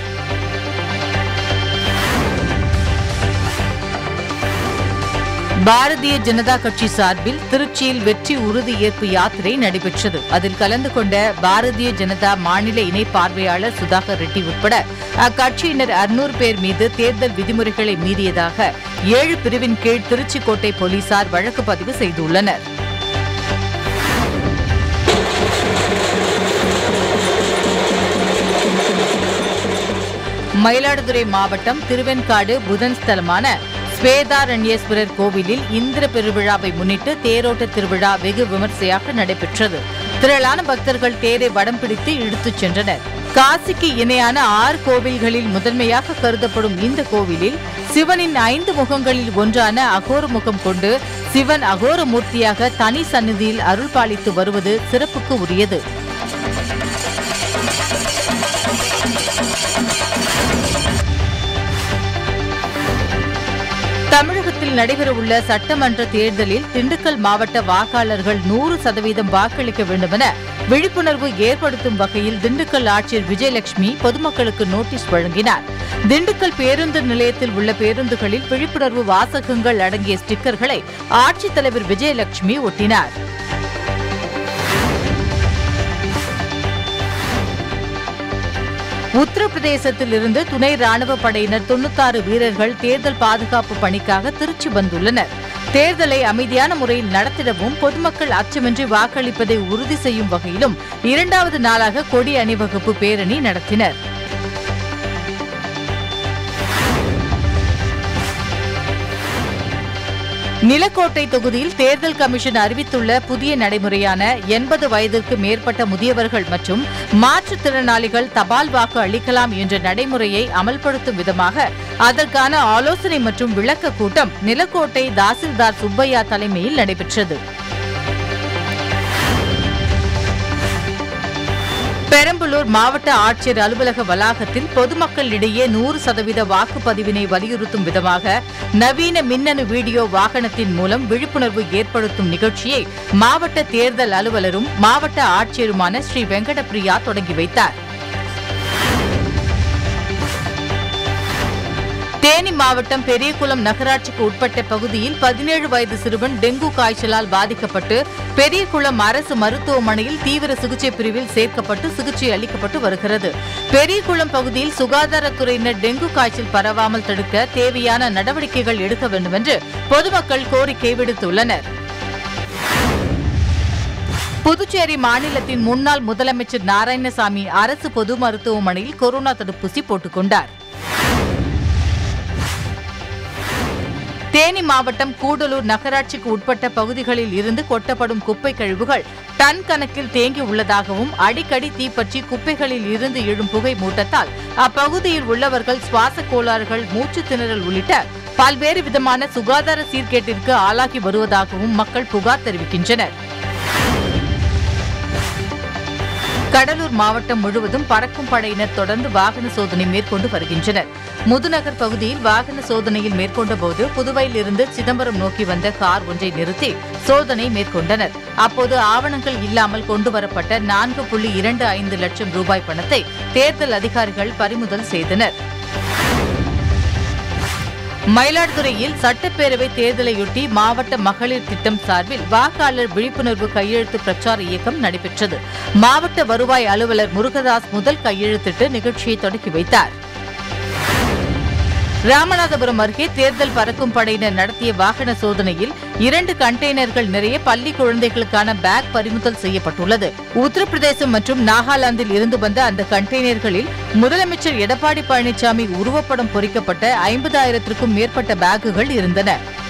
பாரதிய ஜனதா கட்சி சார்பில் திருச்சியில் வெற்றி உறுதி ஏற்பு யாத்திரை நடைபெற்றது. அதில் கலந்து கொண்ட பாரதிய ஜனதா மாநில இணை பார்வையாளர் சுதாகர் ரெட்டி உட்பட அக்கட்சியினர் அறுநூறு பேர் மீது தேர்தல் விதிமுறைகளை மீறியதாக ஏழு பிரிவின் கீழ் திருச்சி கோட்டை போலீசார் வழக்கு பதிவு செய்துள்ளனர். மயிலாடுதுறை மாவட்டம் திருவெண்காடு புதன் ஸ்தலமான ஸ்வேதாரண்யேஸ்வரர் கோவிலில் இந்திர பெருவிழாவை முன்னிட்டு தேரோட்ட திருவிழா வெகு விமர்சையாக நடைபெற்றது. திரளான பக்தர்கள் தேரை வடம் பிடித்து இழுத்துச் சென்றனர். காசிக்கு இணையான ஆறு கோவில்களில் முதன்மையாக கருதப்படும் இந்த கோவிலில் சிவனின் ஐந்து முகங்களில் ஒன்றான அகோர முகம் கொண்டு சிவன் அகோர மூர்த்தியாக தனி சந்நிதியில் அருள் பாலித்து வருவது சிறப்புக்கு உரியது. தமிழகத்தில் நடைபெறவுள்ள சட்டமன்ற தேர்தலில் திண்டுக்கல் மாவட்ட வாக்காளர்கள் நூறு சதவீதம் வாக்களிக்க வேண்டுமென விழிப்புணர்வு ஏற்படுத்தும் வகையில் திண்டுக்கல் ஆட்சியர் விஜயலட்சுமி பொதுமக்களுக்கு நோட்டீஸ் வழங்கினார். திண்டுக்கல் பேருந்து நிலையத்தில் உள்ள பேருந்துகளில் விழிப்புணர்வு வாசகங்கள் அடங்கிய ஸ்டிக்கர்களை ஆட்சித்தலைவர் விஜயலட்சுமி ஒட்டினார். உத்தரப்பிரதேசத்தில் இருந்து துணை ராணுவ படையினர் தொன்னூத்தாறு வீரர்கள் தேர்தல் பாதுகாப்பு பணிக்காக திருச்சி வந்துள்ளனர். தேர்தலை அமைதியான முறையில் நடத்திடவும் பொதுமக்கள் அச்சமின்றி வாக்களிப்பதை உறுதி செய்யும் வகையிலும் இரண்டாவது நாளாக கொடி அணிவகுப்பு பேரணி நடத்தினர். நிலக்கோட்டை தொகுதியில் தேர்தல் கமிஷன் அறிவித்துள்ள புதிய நடைமுறையான எண்பது வயதிற்கு மேற்பட்ட முதியவர்கள் மற்றும் மாற்றுத்திறனாளிகள் தபால் வாக்கு அளிக்கலாம் என்ற நடைமுறையை அமல்படுத்தும் விதமாக அதற்கான ஆலோசனை மற்றும் விளக்க கூட்டம் நிலக்கோட்டை தாசில்தார் சுப்பையா தலைமையில் நடைபெற்றது. பெரம்பலூர் மாவட்ட ஆட்சியர் அலுவலக வளாகத்தில் பொதுமக்களிடையே நூறு சதவீத வாக்குப்பதிவினை வலியுறுத்தும் விதமாக நவீன மின்னணு வீடியோ வாகனத்தின் மூலம் விழிப்புணர்வு ஏற்படுத்தும் நிகழ்ச்சியை மாவட்ட தேர்தல் அலுவலரும் மாவட்ட ஆட்சியருமான ஸ்ரீ வெங்கடபிரியா தொடங்கி வைத்தார். தேனி மாவட்டம் பெரியகுளம் நகராட்சிக்கு உட்பட்ட பகுதியில் பதினேழு வயது சிறுவன் டெங்கு காய்ச்சலால் பாதிக்கப்பட்டு பெரியகுளம் அரசு மருத்துவமனையில் தீவிர சிகிச்சை பிரிவில் சேர்க்கப்பட்டு சிகிச்சை அளிக்கப்பட்டு வருகிறது. பெரியகுளம் பகுதியில் சுகாதாரத்துறையினர் டெங்கு காய்ச்சல் பரவாமல் தடுக்க தேவையான நடவடிக்கைகள் எடுக்க வேண்டும் என்று பொதுமக்கள் கோரிக்கை விடுத்துள்ளனர். புதுச்சேரி மாநிலத்தின் முன்னாள் முதலமைச்சர் நாராயணசாமி அரசு பொது மருத்துவமனையில் கொரோனா தடுப்பூசி போட்டுக் கொண்டார். தேனி மாவட்டம் கூடலூர் நகராட்சிக்கு உட்பட்ட பகுதிகளில் இருந்து கொட்டப்படும் குப்பை கழிவுகள் டன் கணக்கில் தேங்கி உள்ளதாகவும் அடிக்கடி தீப்பற்றி குப்பைகளில் இருந்து எழும் புகை மூட்டத்தால் அப்பகுதியில் உள்ளவர்கள் சுவாச கோளாறுகள், மூச்சு திணறல் உள்ளிட்ட பல்வேறு விதமான சுகாதார சீர்கேட்டிற்கு ஆளாகி வருவதாகவும் மக்கள் புகார் தெரிவிக்கின்றனர். கடலூர் மாவட்டம் முழுவதும் பறக்கும் படையினர் தொடர்ந்து வாகன சோதனை மேற்கொண்டு வருகின்றனர். முதுநகர் பகுதியில் வாகன சோதனையில் மேற்கொண்டபோது புதுவையில் இருந்து சிதம்பரம் நோக்கி வந்த கார் ஒன்றை நிறுத்தி சோதனை மேற்கொண்டனர். அப்போது ஆவணங்கள் இல்லாமல் கொண்டுவரப்பட்ட நான்கு புள்ளி இரண்டு ஐந்து லட்சம் ரூபாய் பணத்தை தேர்தல் அதிகாரிகள் பறிமுதல் செய்தனர். மயிலாடுதுறையில் சட்டப்பேரவை தேர்தலையொட்டி மாவட்ட மகளிர் திட்டம் சார்பில் வாக்காளர் விழிப்புணர்வு கையெழுத்து பிரச்சார இயக்கம் நடைபெற்றது. மாவட்ட வருவாய் அலுவலர் முருகதாஸ் முதல் கையெழுத்திட்டு நிகழ்ச்சியை தொடங்கி வைத்தார். ராமநாதபுரம் அருகே தேர்தல் பறக்கும் படையினர் நடத்திய வாகன சோதனையில் இரண்டு கண்டெய்னர்கள் நிறைய பள்ளி குழந்தைகளுக்கான பேக் பறிமுதல் செய்யப்பட்டுள்ளது. உத்தரப்பிரதேசம் மற்றும் நாகாலாந்தில் இருந்து வந்த அந்த கண்டெய்னர்களில் முதலமைச்சர் எடப்பாடி பழனிசாமி உருவப்படம் பொறிக்கப்பட்ட ஐம்பதாயிரத்திற்கும் மேற்பட்ட பேக்குகள் இருந்தன.